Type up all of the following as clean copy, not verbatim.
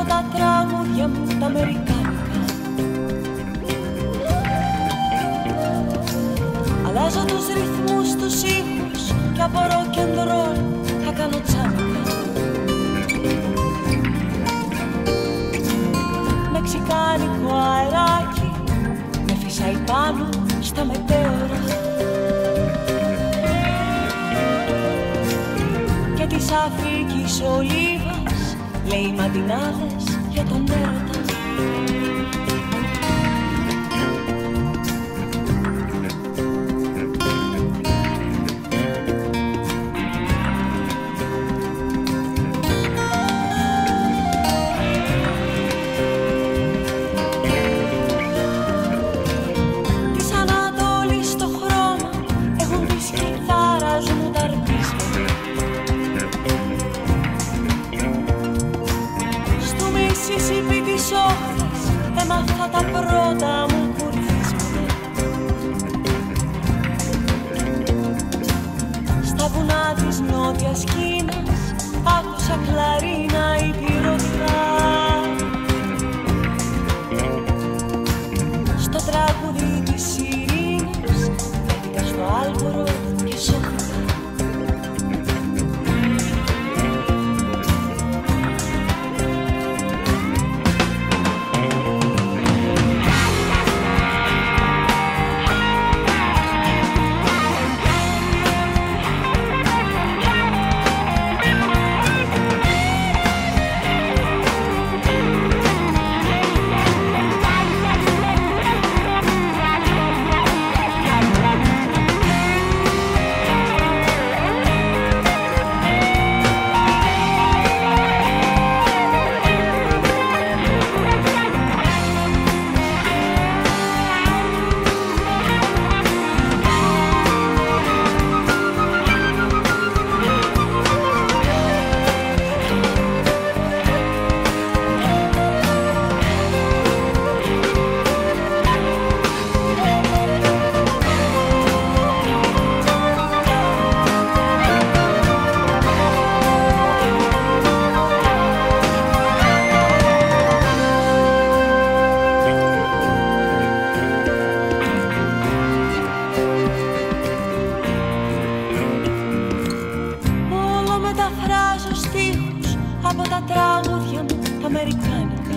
από τα τραγούδια μου τα αμερικάνικα. Αλλάζω τους ρυθμούς, τους ήχους κι από rock and roll θα κάνω τσάμικα. Μεξικάνικο αεράκι με φυσάει πάνω στα μετέωρα και της Αφρικής ολίβας λέει μαντινάδες για τον έρωτα. Έμαθα τα πρώτα μου κουρδίσματα στα βουνά της Νότιας Κίνας άκουσα κλαρίνα υπηρωτικά. Στο τραγούδι της ειρήνης βρέθηκα στο Άλβορο και σώθηκα. Μεταφράζω στίχους από τα τραγούδια μου τα αμερικάνικα.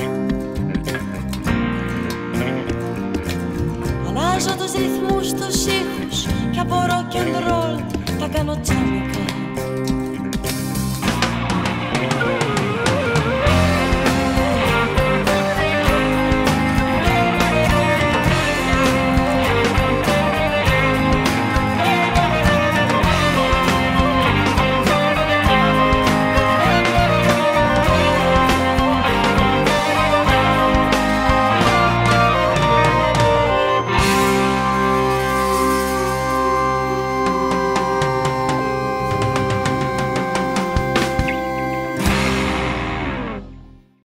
Αλλάζω τους ρυθμούς, τους ήχους κι από rock and roll τα κάνω τσάμικα.